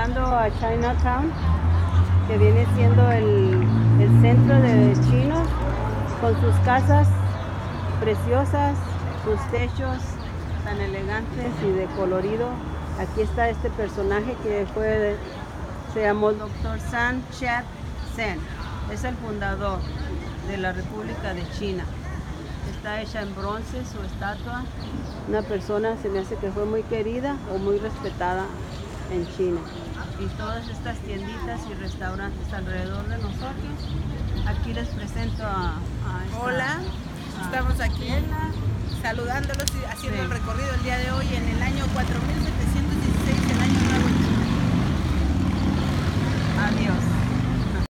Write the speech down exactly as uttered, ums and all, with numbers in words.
llegando a Chinatown, que viene siendo el, el centro de chinos, con sus casas preciosas, sus techos tan elegantes y de colorido. Aquí está este personaje que fue, se llamó el doctor Sun Yat-sen. Es el fundador de la República de China. Está hecha en bronce su estatua. Una persona, se me hace que fue muy querida o muy respetada en China. Y todas estas tienditas y restaurantes alrededor de nosotros. Aquí les presento a, a esta, Hola, a estamos aquí Estela. saludándolos y haciendo Sí. el recorrido el día de hoy en el año cuatro mil setecientos dieciséis, el año nuevo chino. Adiós.